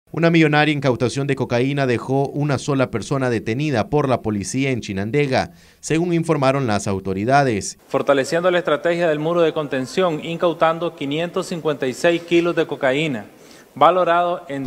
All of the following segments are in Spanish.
Una millonaria incautación de cocaína dejó una sola persona detenida por la policía en Chinandega, según informaron las autoridades. Fortaleciendo la estrategia del muro de contención, incautando 556 kilos de cocaína, valorado en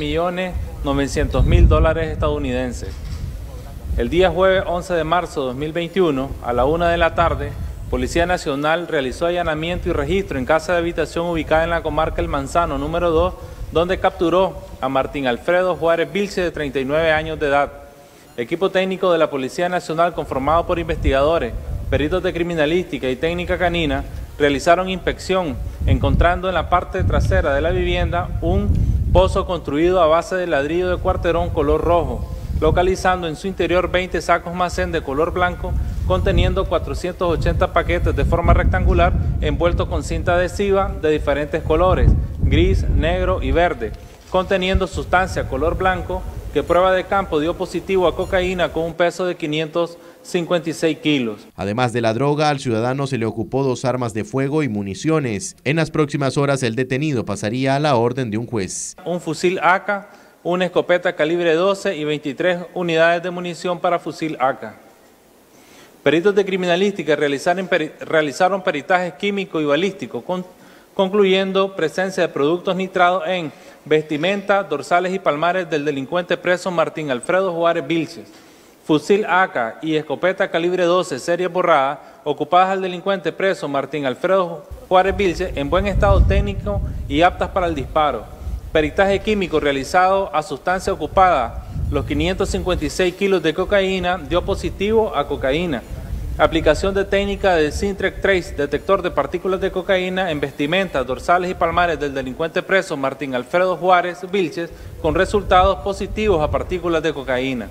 $13.900.000 estadounidenses. El día jueves 11 de marzo de 2021, a la 1 de la tarde, Policía Nacional realizó allanamiento y registro en casa de habitación ubicada en la comarca El Manzano, número 2, donde capturó a Martín Alfredo Juárez Vilches, de 39 años de edad. Equipo técnico de la Policía Nacional, conformado por investigadores, peritos de criminalística y técnica canina, realizaron inspección, encontrando en la parte trasera de la vivienda un pozo construido a base de ladrillo de cuarterón color rojo, localizando en su interior 20 sacos Mazen de color blanco, conteniendo 480 paquetes de forma rectangular, envueltos con cinta adhesiva de diferentes colores, gris, negro y verde, conteniendo sustancia color blanco que prueba de campo dio positivo a cocaína con un peso de 556 kilos. Además de la droga, al ciudadano se le ocupó 2 armas de fuego y municiones. En las próximas horas el detenido pasaría a la orden de un juez. Un fusil AK, una escopeta calibre 12 y 23 unidades de munición para fusil AK. Peritos de criminalística realizaron peritajes químico y balístico, concluyendo presencia de productos nitrados en vestimenta, dorsales y palmares del delincuente preso Martín Alfredo Juárez Vilches, fusil AK y escopeta calibre 12 serie borrada, ocupadas al delincuente preso Martín Alfredo Juárez Vilches en buen estado técnico y aptas para el disparo. Peritaje químico realizado a sustancia ocupada, los 556 kilos de cocaína dio positivo a cocaína. Aplicación de técnica de Sintrec Trace, detector de partículas de cocaína en vestimentas, dorsales y palmares del delincuente preso Martín Alfredo Juárez Vilches, con resultados positivos a partículas de cocaína.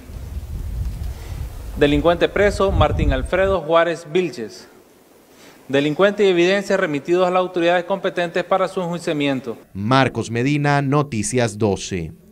Delincuente preso Martín Alfredo Juárez Vilches. Delincuente y evidencias remitidos a las autoridades competentes para su enjuiciamiento. Marcos Medina, Noticias 12.